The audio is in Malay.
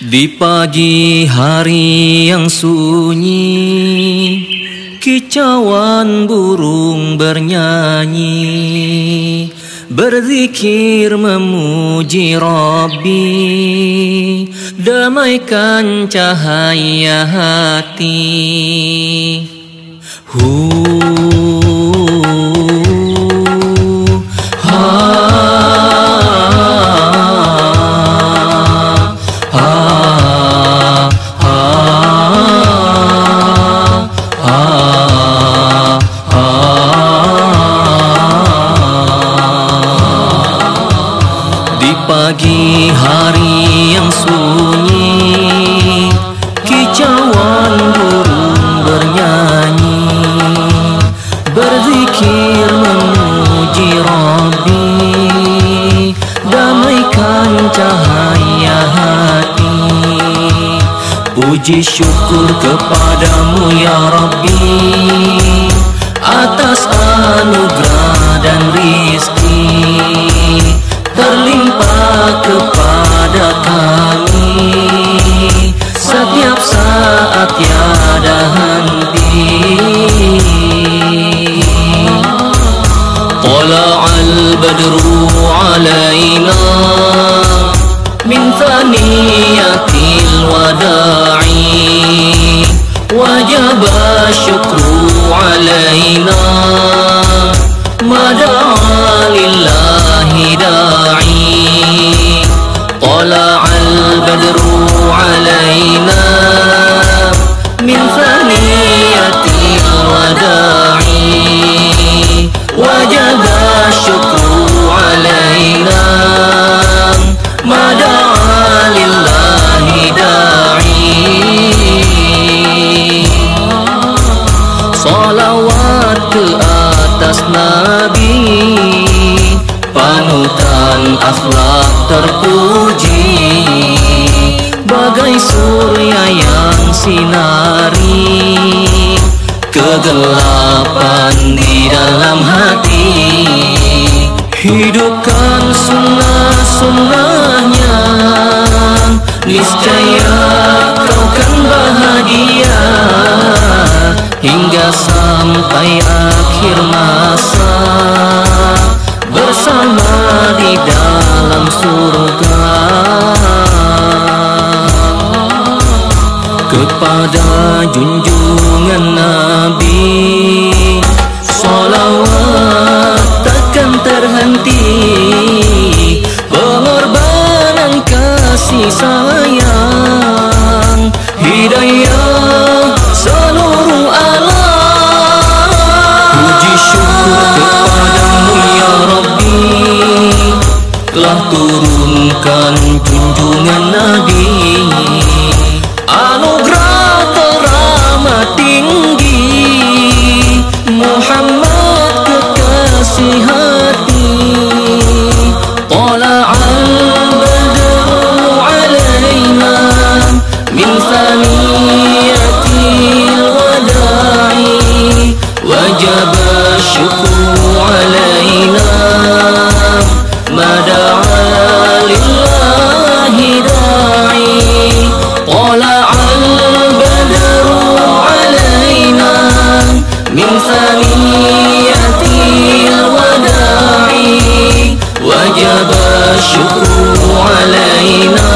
Di pagi hari yang sunyi, kicauan burung bernyanyi, berzikir memuji Rabbi, damaikan cahaya hati. Pagi hari yang sunyi, kicauan burung bernyanyi, berzikir memuji Rabbi, damaikan cahaya hati. Puji syukur kepadamu ya Rabbi, atas anugerah dan rizki terlimpah kepada kami, setiap saat tiada henti. Tala'al badru alaina min thaniyatil wada'i, wajaba syukru alaina mada'a lillahi da'i. Tala'al badru alaina min thaniyatil wada'i, wajaba syukru alaina mada'a lillahi da'i. Salawat ke atas Nabi, panutan akhlak terpuji, bagai surya yang sinari kegelapan di dalam hati. Hidupkan sunnah-sunnahnya, niscaya kau kan bahagia hingga sampai akhir masa, bersama di dalam surga. Kepada junjungan Nabi, salawat takkan terhenti, pengorbanan kasih sayang, hidayah seluruh alam. Puji syukur kepadamu ya Rabbi, telah turunkan junjungan Nabi, anugerah teramat tinggi, Muhammad kekasih hati. Tala'al badru alaina min thaniyatil wada'i, wajaba syukru alaina mada'a lillahi da'i. Tala'al badru alaina min thaniyatil wada'i, wajaba syukru alaina